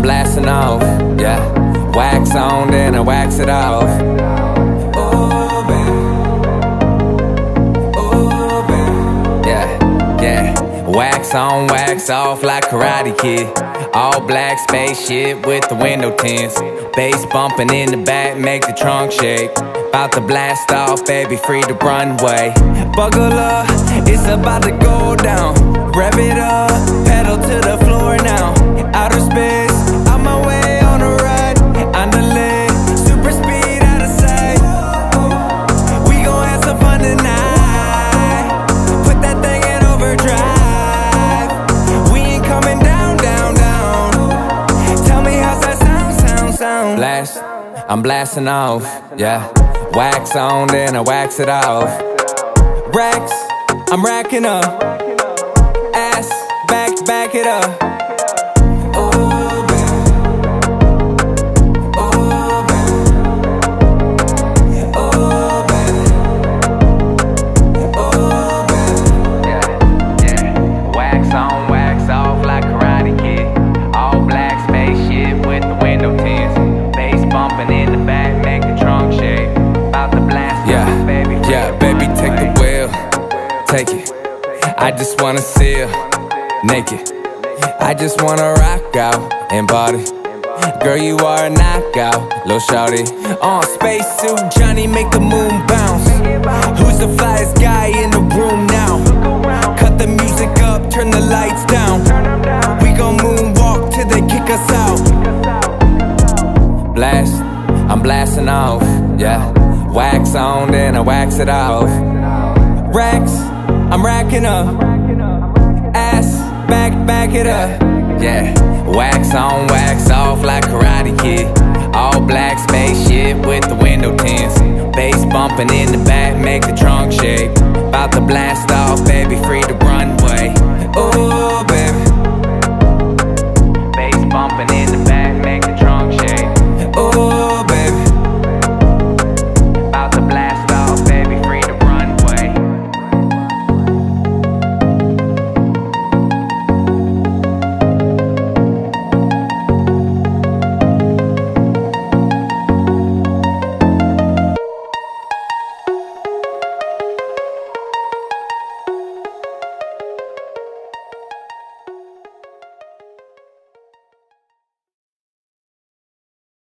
blasting off, yeah. Wax on, then I wax it off. Oh, baby. Oh, baby. Yeah, yeah. Wax on, wax off like Karate Kid. All black spaceship with the window tints. Bass bumping in the back, make the trunk shake. About to blast off, baby, free the runway. Buckle up, it's about to go down. Rev it up, pedal to the floor now. Outer space, on my way on a ride. Underlay, super speed out of sight. We gon' have some fun tonight. Put that thing in overdrive. We ain't coming down, down, down. Tell me how's that sound. Blast, I'm blasting off, yeah. Wax on, then I wax it off. Racks, I'm racking up. Ass, back it up. Oh, baby. Oh, baby. Oh, baby. Oh, baby. Yeah, yeah. Wax on, wax off like Karate Kid. All black spaceship with the window tints. Bass bumping in the back, make the trunk shake. About to blast off, baby. Yeah, baby, take the wheel. Take it. I just wanna see her naked. I just wanna rock out and body. Girl, you are a knockout, lil' shawty. Spacesuit Johnny, make the moon bounce. Who's the flyest guy in the room now? Cut the music up, turn the lights down. We gon' moonwalk till they kick us out. Blast, I'm blasting off, yeah. Wax on, then I wax it off. Racks, I'm racking up. Ass, back it up. Yeah, wax on, wax off like